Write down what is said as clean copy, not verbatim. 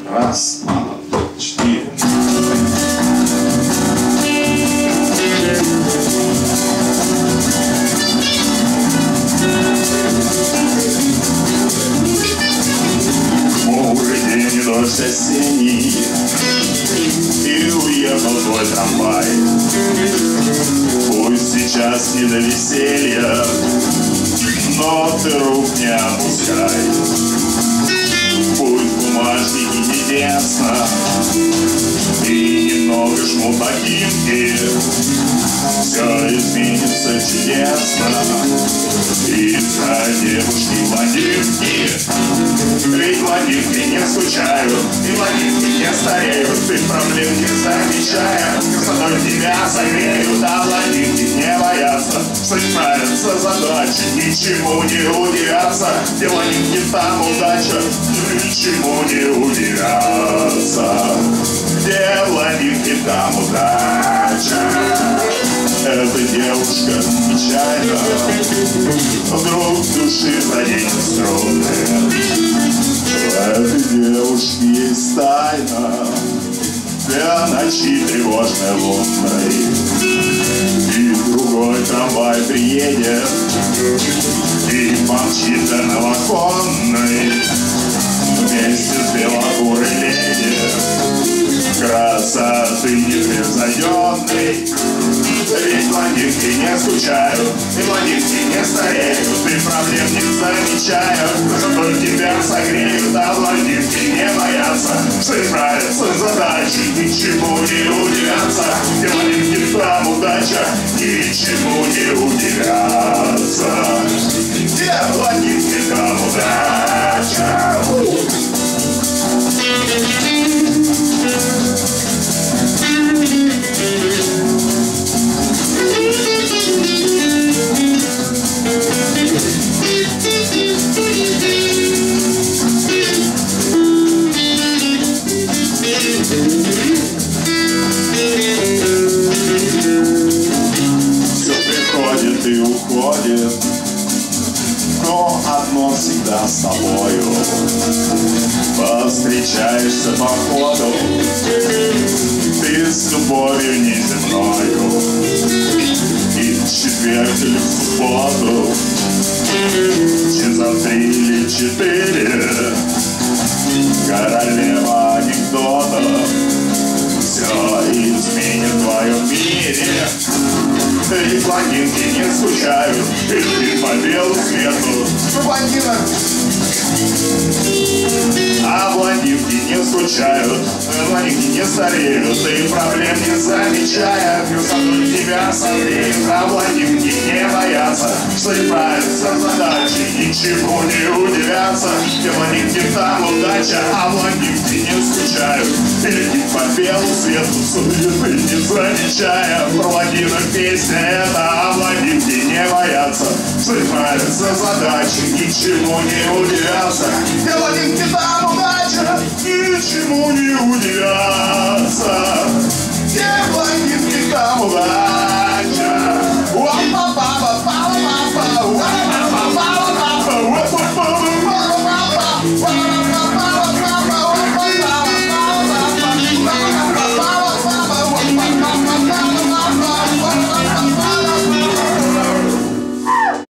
Раз, два, четыре. Хмурый день и дождь осенний, и уехал твой трамвай. Пусть сейчас не до веселья, но ты рук не опускай. Пусть бумажники не тесно и немного жмут ботинки, все изменится чудесно из-за девушки-блондинки. Ведь блондинки не скучают, и блондинки не стареют, ты проблем не замечая, красотой тебя согреют, а блондинки не боятся, что справятся задачи, ничему не удивятся, где блондинки там удача, ничему не удивятся, где блондинки там удача. Эта девушка нечаянно вдруг души заденет струны. В этой девушке есть тайна для ночи тревожной лунной. И другой трамвай приедет и помчит до Новоконной вместе с белокурой леди, красоты непревзойденной. Ведь блондинки не скучают, и блондинки не стареют, и проблем не замечают, зато тебя согреют, а блондинки не боятся, что справятся с задачей, ничему не удивятся, где блондинки там удача, ничему не удивятся, где блондинки там удача. Все приходит и уходит, но одно всегда с тобою. Повстречаешься по ходу ты с любовью неземною, и в четверг или в субботу, часа 3 или 4, королева анекдотов все изменит в твоем мире. И блондинки не скучают, и любят по белу свету. А блондинки не скучают, блондинки не стареют, и проблем не замечая, красоту тебя согреют, а блондинки не боятся, что справятся с задачей, ничему не удивятся, где блондинки там удача, а блондинки не скучают, и летит по белу свету, суеты не замечая. Про блондинок песня эта, а блондинки не боятся, что справятся с задачей, ничему не удивятся, где блондинки там удача, ничему не удивятся, где блондинки там удача.